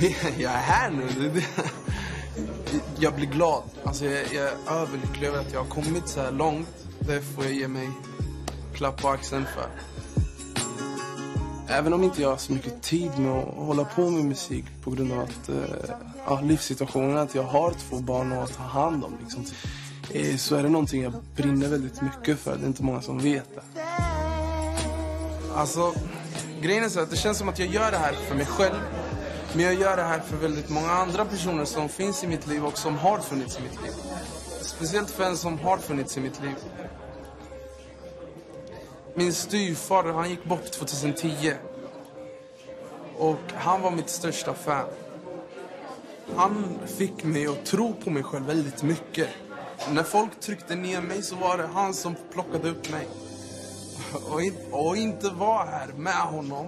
jag är här nu. Jag blir glad. Alltså jag är överlycklig över att jag har kommit så här långt. Det får jag ge mig klapp på axeln för. Även om inte jag har så mycket tid med att hålla på med musik på grund av att livssituationen, att jag har 2 barn att ta hand om liksom, så är det någonting jag brinner väldigt mycket för. Det är inte många som vet det. Alltså, grejen är så att det känns som att jag gör det här för mig själv. Men jag gör det här för väldigt många andra personer som finns i mitt liv och som har funnits i mitt liv. Speciellt för en som har funnits i mitt liv. Min styvfar, han gick bort 2010. Och han var mitt största fan. Han fick mig att tro på mig själv väldigt mycket. När folk tryckte ner mig så var det han som plockade upp mig. Och inte var här med honom.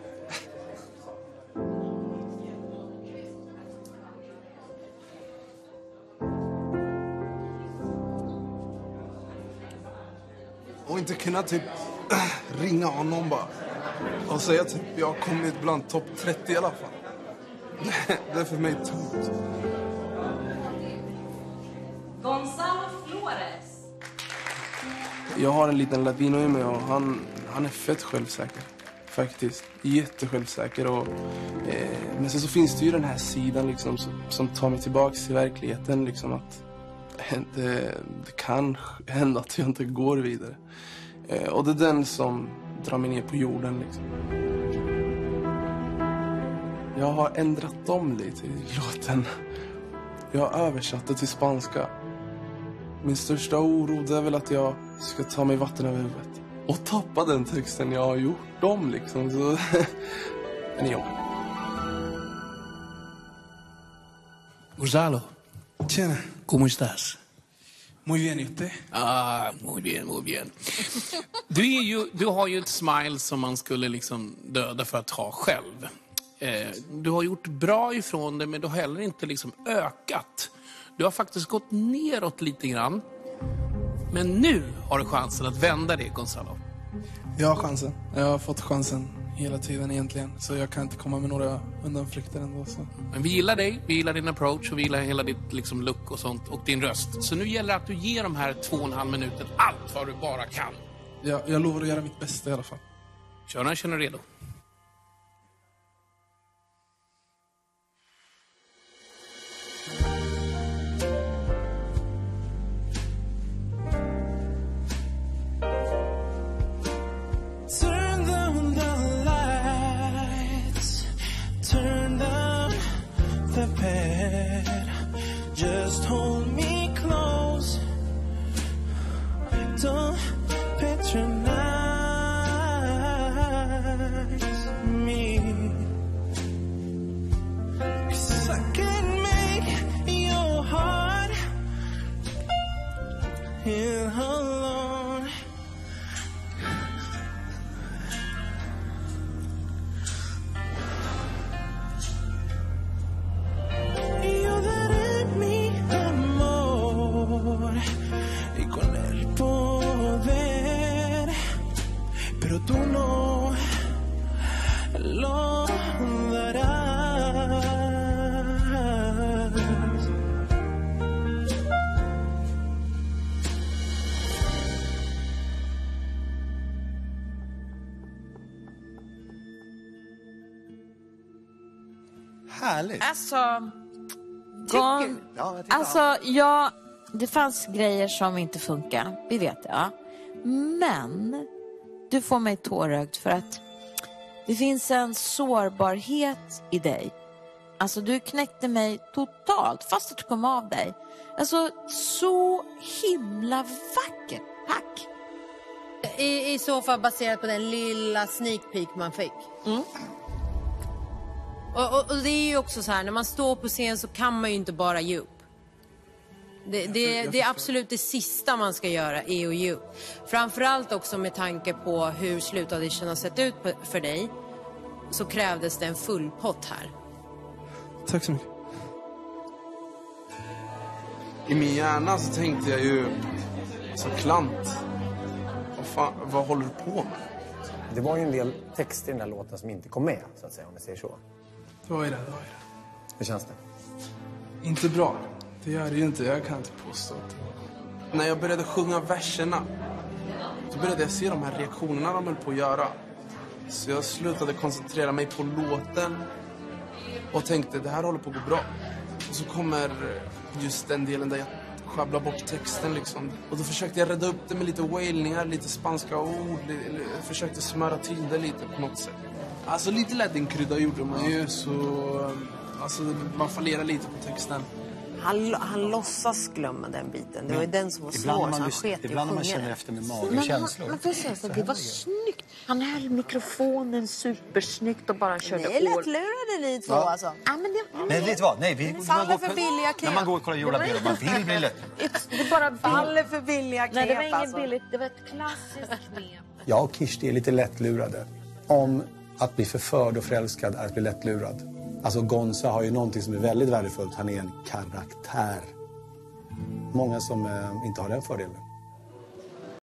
Och inte kunna typ ringa honom bara. Och säga typ, jag har kommit bland topp 30 i alla fall. Det är för mig tungt. Gonzalo Flores. Jag har en liten latino i mig och han är fett självsäker. Faktiskt. Jättesjälvsäker. Och, men sen så finns det ju den här sidan liksom, som tar mig tillbaka till verkligheten. Liksom, att det kan hända att jag inte går vidare. Och det är den som drar mig ner på jorden. Liksom. Jag har ändrat om lite i låten. Jag har översatt det till spanska. Min största oro det är väl att jag ska ta mig vatten över huvudet. Och tappa den texten jag har gjort om liksom. Så den är jobbig. Gonzalo. Tjena. ¿Cómo estás? Muy bien, ¿y usted? Ah, muy bien, muy bien. Du har ju ett smile som man skulle liksom döda för att ha själv. Du har gjort bra ifrån det, men du har heller inte liksom ökat. Du har faktiskt gått neråt lite grann. Men nu har du chansen att vända det, Gonzalo. Jag har chansen. Jag har fått chansen hela tiden egentligen. Så jag kan inte komma med några undanflykter ändå. Så. Men vi gillar dig, vi gillar din approach och vi gillar hela ditt liksom look och sånt och din röst. Så nu gäller det att du ger de här 2,5 minuter allt vad du bara kan. Jag lovar att göra mitt bästa i alla fall. Kör när jag känner redo. Just hold me close. Don't patronize me. 'Cause I can make your heart feel alone. Y con el poder, pero tú no lo darás. Härligt. Det fanns grejer som inte funkar, det vet jag. Men du får mig tårögd för att det finns en sårbarhet i dig. Alltså du knäckte mig totalt fast att du kom av dig. Alltså så himla vackert. Tack. I så fall baserat på den lilla sneak peek man fick. Mm. Och det är ju också så här, när man står på scen så kan man ju inte bara ge upp. Det är absolut det sista man ska göra, är att ge upp. Framförallt också med tanke på hur slutaudition har sett ut för dig, så krävdes det en full pott här. Tack så mycket. I min hjärna så tänkte jag ju så klant. Vad håller du på med? Det var ju en del text i den här låten som inte kom med, så att säga, om jag säger så. Vad är det? Hur känns det? Inte bra. Det gör det ju inte. Jag kan inte påstå det. När jag började sjunga verserna, då började jag se de här reaktionerna de höll på att göra. Så jag slutade koncentrera mig på låten och tänkte, det här håller på att gå bra. Och så kommer just den delen där jag sjabblar bort texten liksom. Och då försökte jag rädda upp det med lite wailningar, lite spanska ord. Försökte smöra till det lite på något sätt. Alltså lite Latin-krydda gjorde man ju, så alltså, man fallerar lite på texten. Han låtsas glömma den biten. Det var ju den som var svår, så han sket i ibland när man känner efter med magkänslor. Men får jag säga så, det var snyggt. Han höll mikrofonen supersnyggt och bara körde Det är lättlurade ni två alltså. Ja, men det, Nej, vet du vad? Nej, faller för billiga knep. när man går och kollar jordabiller, man vill bli lätt. det bara Faller för billiga knep. Nej, det var inget alltså. billigt. Det var ett klassiskt knep. Jag och Kirsti är lite lättlurade. Om att bli förförd och förälskad är att bli lättlurad. Alltså Gonza har ju någonting som är väldigt värdefullt. Han är en karaktär. Många som inte har den fördelen.